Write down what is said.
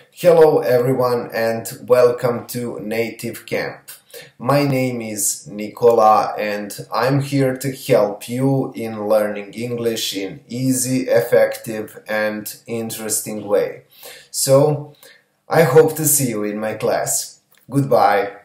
Hello everyone and welcome to Native Camp. My name is Nicola and I'm here to help you in learning English in easy, effective and interesting way. So, I hope to see you in my class. Goodbye.